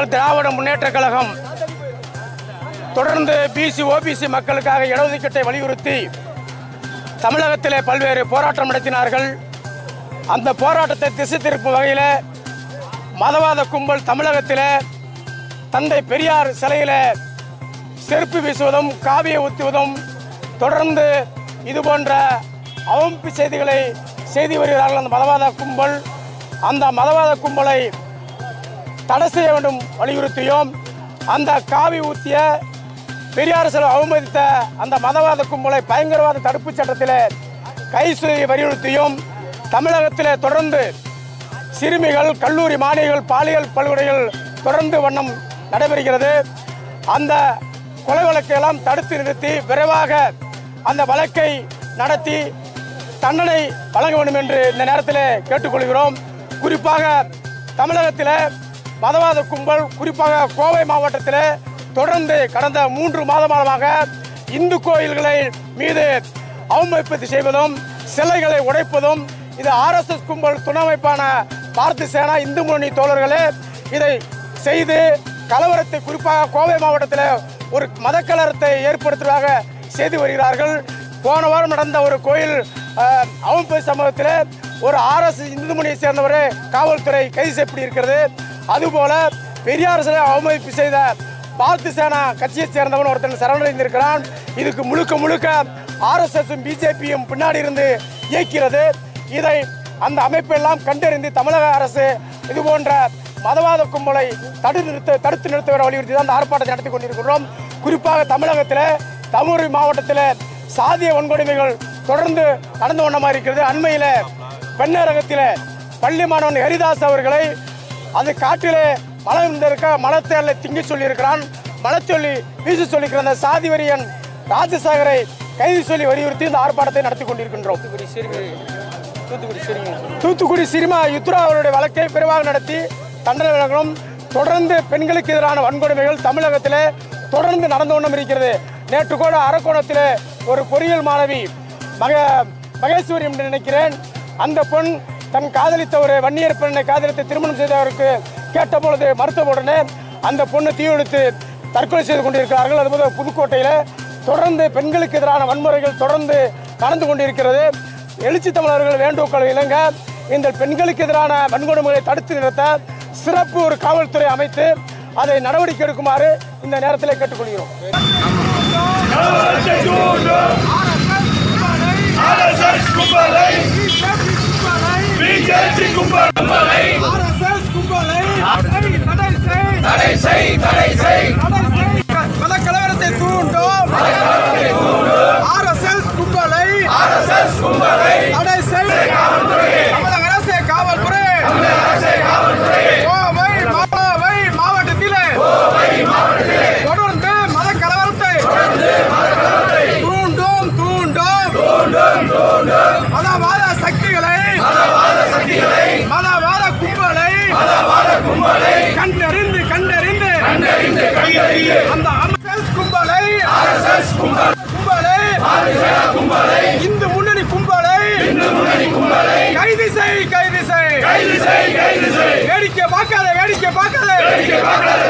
நாள் திராவிட முன்னேற்ற கழகம் தொடர்ந்து PC OBC மக்களுக்காக இடஒதுக்கீட்டை வலியுறுத்தி தமிழகத்திலே பல்வேறு போராட்டம் நடத்தினார்கள். அந்த போராட்டத்தை திசை திருப்பும் வகையில் மதவாத கும்பல் தமிழகத்தில் தந்தை பெரியார் சிலையில் செருப்பு வீசுவதும் காவியை ஊற்றுவதும் தொடர்ந்து இதுபோன்ற அவமதிப்பு செய்திகளை செய்து வருகிறார்கள் அந்த மதவாத கும்பல். அந்த மதவாத கும்பலை தடை செய்ய வேண்டும் வலியுறுத்தியும் அந்த காவி ஊற்றிய பெரியார் சிலை அவமதித்த அந்த மதவாத கும்பலை பயங்கரவாத தடுப்பு சட்டத்தில் கை செய்ய வலியுறுத்தியும் தமிழகத்தில் தொடர்ந்து சிறுமிகள் கல்லூரி மாணவிகள் பாலியல் படுகொலைகள் தொடர்ந்து வண்ணம் நடைபெறுகிறது. அந்த கொலை வழக்கையெல்லாம் தடுத்து நிறுத்தி விரைவாக அந்த வழக்கை நடத்தி தண்டனை வழங்க வேண்டும் என்று இந்த நேரத்தில் கேட்டுக்கொள்கிறோம். குறிப்பாக தமிழகத்தில் மதவாத கும்பல் குறிப்பாக கோவை மாவட்டத்தில் தொடர்ந்து கடந்த 3 மாதமாக இந்து கோயில்களை மீது அவமதிப்பு செய்வதும் சிலைகளை உடைப்பதும் இது RSS கும்பல் துணை அமைப்பான பாரதிய சேனா இந்து முன்னணி தோழர்களே இதை செய்து கலவரத்தை குறிப்பாக கோவை மாவட்டத்தில் ஒரு மத கலவரத்தை ஏற்படுத்துவதாக செய்து வருகிறார்கள். போன வாரம் நடந்த ஒரு கோயில் அவமதிப்பு சம்பவத்தில் ஒரு RSS இந்து முன்னணியை சேர்ந்தவரை காவல்துறை கைது செய்யப்பட்டிருக்கிறது. அதுபோல பெரியார் சிலை அவமதிப்பு செய்த பாரதிய சேனா கட்சியை சேர்ந்தவன் ஒருத்தன் சரணடைந்திருக்கிறான். இதுக்கு முழுக்க RSSம் பிஜேபியும் பின்னாடி இருந்து இயக்கிறது. இதை அந்த அமைப்பெல்லாம் கண்டறிந்து தமிழக அரசு இது போன்ற மதவாத கும்பலை தடுத்து நிறுத்த வலியுறுத்தி தான் அந்த ஆர்ப்பாட்டத்தை நடத்தி கொண்டிருக்கிறோம். குறிப்பாக தமிழகத்தில் தருமபுரி மாவட்டத்தில் சாதிய வன்கொடுமைகள் தொடர்ந்து நடந்து வண்ணமாக இருக்கிறது. அண்மையில் பெண்ணரகத்தில் பள்ளி மாணவன் ஹரிதாஸ் அவர்களை அது காட்டிலே மலத்தேலை திங்க சொல்லியிருக்கிறான். மலச்சொல்லி வீச சொல்லியிருக்கிற அந்த சாதி வரியன் ராஜசேகரை கைது சொல்லி வலியுறுத்தி இந்த ஆர்ப்பாட்டத்தை நடத்தி கொண்டிருக்கின்றோம். தூத்துக்குடி சிறுமா யுத்ரா அவருடைய வழக்கை விரைவாக நடத்தி தண்டனை வழங்கணும். தொடர்ந்து பெண்களுக்கு எதிரான வன்கொடுமைகள் தமிழகத்தில் தொடர்ந்து நடந்து கொண்டும் இருக்கிறது. நேற்று கூட அரக்கோணத்தில் ஒரு பொறியியல் மாணவி மகேஸ்வரி என்று நினைக்கிறேன், அந்த பெண் தன் காதலித்த ஒரு வன்னியர் பெண்ணை காதலித்து திருமணம் செய்தவருக்கு கேட்ட பொழுது மறுத்த உடனே அந்த பொண்ணு தீயெழுத்து தற்கொலை செய்து கொண்டிருக்கிறார்கள். அதுபோல புதுக்கோட்டையில் தொடர்ந்து பெண்களுக்கு எதிரான வன்முறைகள் தொடர்ந்து நடந்து கொண்டிருக்கிறது. எழுச்சி தமிழர்கள் வேண்டுகோள் இணங்க இந்த பெண்களுக்கு எதிரான வன்கொடுமைகளை தடுத்து நிறுத்த சிறப்பு ஒரு காவல்துறை அமைத்து அதை நடவடிக்கை எடுக்குமாறு இந்த நேரத்தில் கேட்டுக்கொள்கிறோம். கலவரத்தை தூண்டும் RSS கும்பலை தடை செய் தமிழக அரசே காவல்துறை கோவை மாவட்டத்திலே தொடர்ந்து மத கலவரத்தை தூண்டும் மதவாத சக்திகளை மதவாத கும்பலை கண்டறிந்து அந்த RSS கும்பலை இந்து முன்னணி கும்பலை கைது செய் வேடிக்கை பார்க்காத